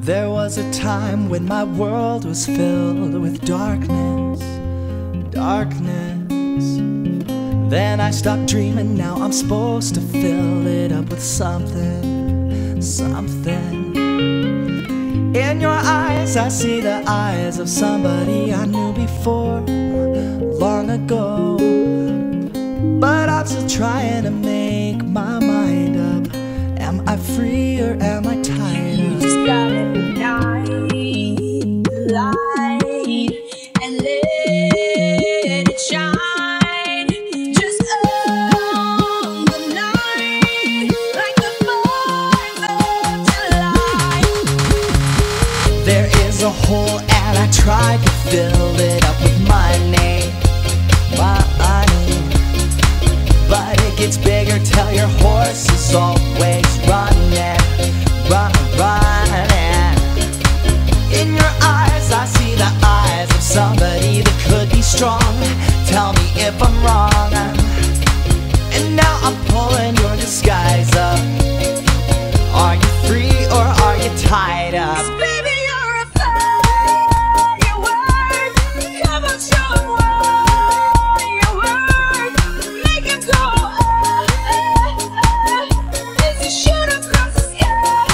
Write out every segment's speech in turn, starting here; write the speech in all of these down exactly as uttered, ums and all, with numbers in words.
There was a time when my world was filled with darkness, darkness. Then I stopped dreaming, now I'm supposed to fill it up with something, something. In your eyes I see the eyes of somebody I knew before, long ago. But I'm still trying to make my mind up. Am I free or am I tied up? Just gotta ignite the light and let it shine. Just on the night, like the fourth of July. There is a hole and I tried to fill it up with my name, my name. But it gets bigger, tell your horse is always running, run, running. In your eyes I see the eyes of somebody that could be strong. Tell me if I'm wrong. And now I'm pulling your disguise up. Are you free or are you tied up? Baby, you're a firework. Come on, show 'em what you're worth. Make 'em go up as you shoot across the sky.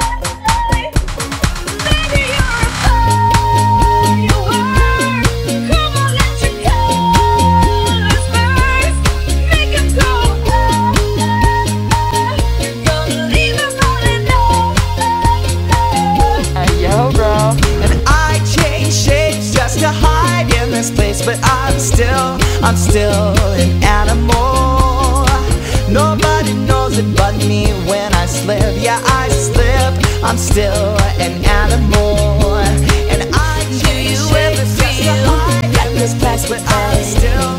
Baby, you're a firework. Come on, let your colors burst. Make 'em go up. You're gonna leave 'em falling over. Hey, yo, bro. And I change shapes just to hide in this place, but I'm still, I'm still an animal. Nobody knows it but me when I slip. Yeah, I slip. I'm still an animal. And I change shapes just to hide in this place, but I'm still